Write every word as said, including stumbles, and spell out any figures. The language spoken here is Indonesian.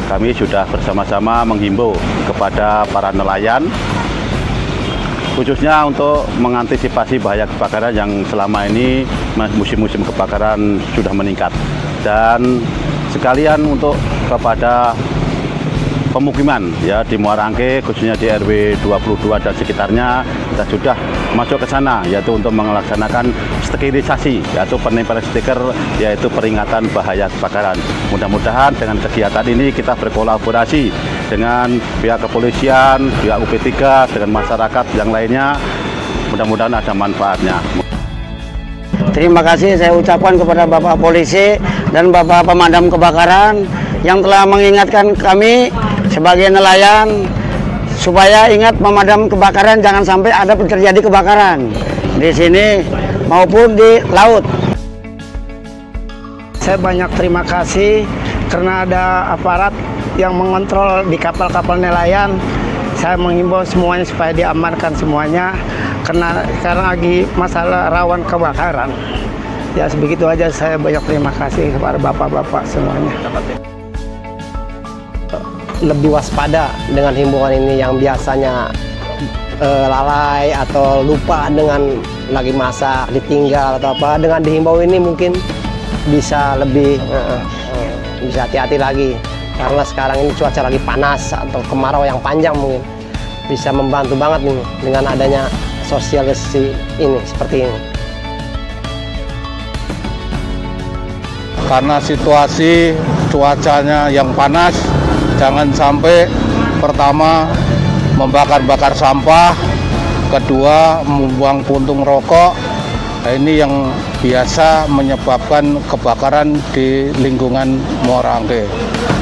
kami sudah bersama-sama menghimbau kepada para nelayan, khususnya untuk mengantisipasi bahaya kebakaran yang selama ini musim-musim kebakaran sudah meningkat. Dan sekalian untuk kepada pemukiman ya di Muara Angke, khususnya di R W dua puluh dua dan sekitarnya, kita sudah masuk ke sana yaitu untuk melaksanakan sterilisasi, yaitu penempelan stiker yaitu peringatan bahaya kebakaran. Mudah-mudahan dengan kegiatan ini kita berkolaborasi dengan pihak kepolisian, pihak U P tiga, dengan masyarakat yang lainnya, mudah-mudahan ada manfaatnya. Terima kasih saya ucapkan kepada Bapak Polisi dan Bapak Pemadam Kebakaran yang telah mengingatkan kami sebagai nelayan supaya ingat memadam kebakaran, jangan sampai ada terjadi kebakaran di sini maupun di laut. Saya banyak terima kasih karena ada aparat yang mengontrol di kapal-kapal nelayan. Saya menghimbau semuanya supaya diamankan semuanya karena sekarang lagi masalah rawan kebakaran. Ya sebegitu aja, saya banyak terima kasih kepada bapak-bapak semuanya. Lebih waspada dengan himbauan ini yang biasanya eh, lalai atau lupa dengan lagi masak, ditinggal atau apa. Dengan dihimbau ini mungkin bisa lebih eh, eh, bisa hati-hati lagi. Karena sekarang ini cuaca lagi panas atau kemarau yang panjang, mungkin bisa membantu banget nih dengan adanya sosialisasi ini seperti ini. Karena situasi cuacanya yang panas, jangan sampai pertama membakar-bakar sampah, kedua membuang puntung rokok. Nah, ini yang biasa menyebabkan kebakaran di lingkungan Muara Angke.